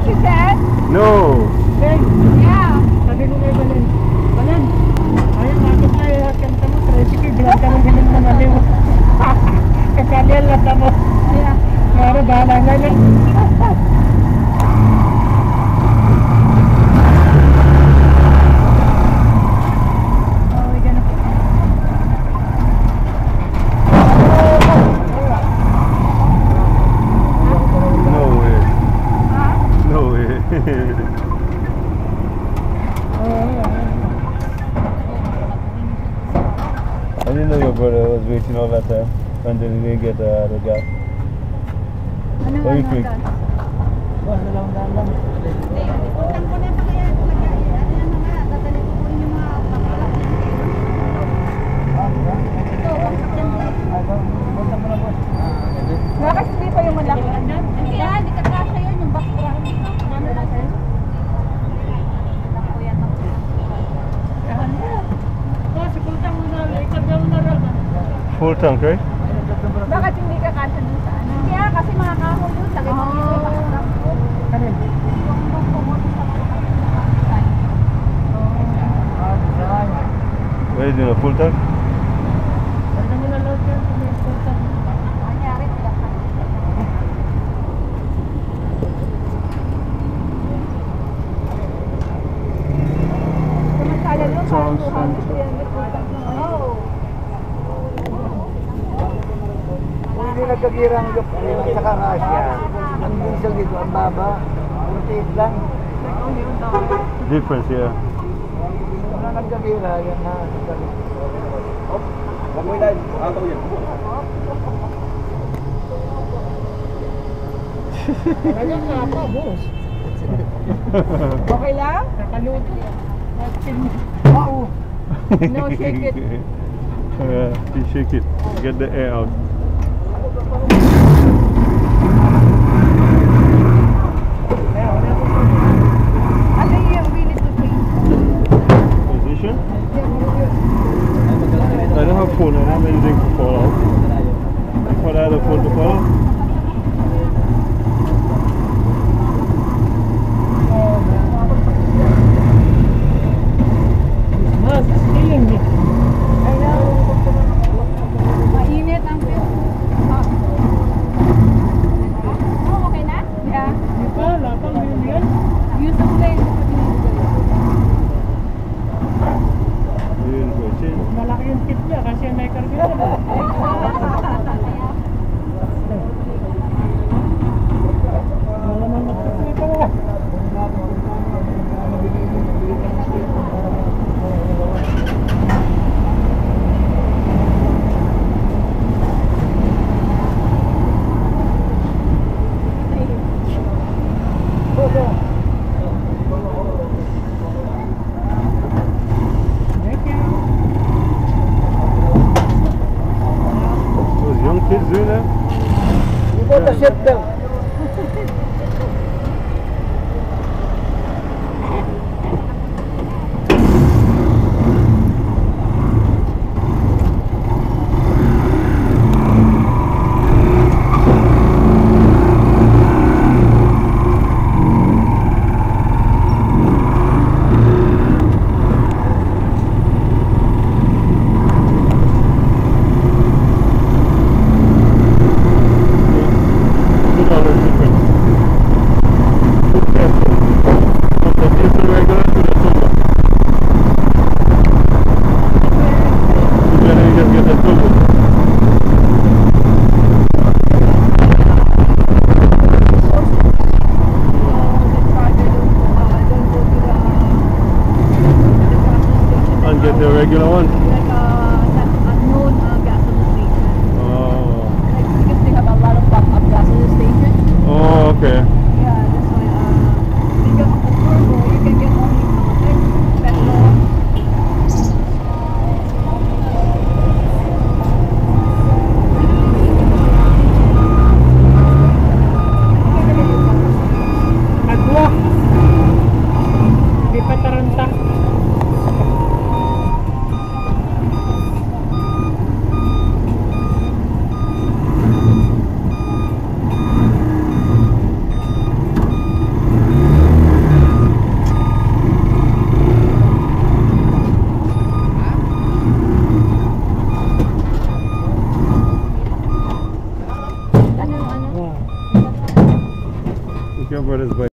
she said? No. Yeah. Sabi ko kay Balen, Balen, ayun, agad na kanta mo, tricycle, bilang ka ng hiling na maliw. Kakalian lang mo. Yeah. Mara, bahala nga lang. I didn't know your brother was waiting all that time until he didn't get the gas. What do you think? Bakit hindi pa yung malaki? Hindi yan, hindi ka kasha yun, yung bakura. Full tank, right? Bakit hindi ka kasha dun sa ano? Hindi kasi mga kahoy yun, lagay mo dito yung bakura. Kanin? Where is it, a full tank? Pwede mo na load yan, kung may full tank. Anyari, sila ka. Kumasala yun, parang 200, 300 full tank na. Oh! Hindi nagkagirang yung saka Russia. Ang diesel dito, ang baba. Kuntit lang. Difference, yeah. Wala nagkagira, yan na. Huwag mo ilan, ataw yan. Talagang nga pa, boss. Okay lang? Nakaluto. Oo. No, shake it. You shake it. Get the air out. I think you really to change. Position? I don't have phone, I don't have anything to fall out. What other phone to fall out? Mas, killing me. Mainit ang feel. Oh, okay na? Yeah. Di pa, lapang yun yan. Use the plate. Yun po, sin. Malaki yung tip niya kasi may karga. Wala man magkakita mo. Those young kids doing that? You put the seatbelt. Get the regular one. Like a known gasoline station. Oh. Like, because they have a lot of pop-up gasoline stations. Oh, okay. Yeah, that's why because of the turbo, you can get only petrol. Agwa. Di pa taranta. ano yung ano? Wow. Look your brother's bike.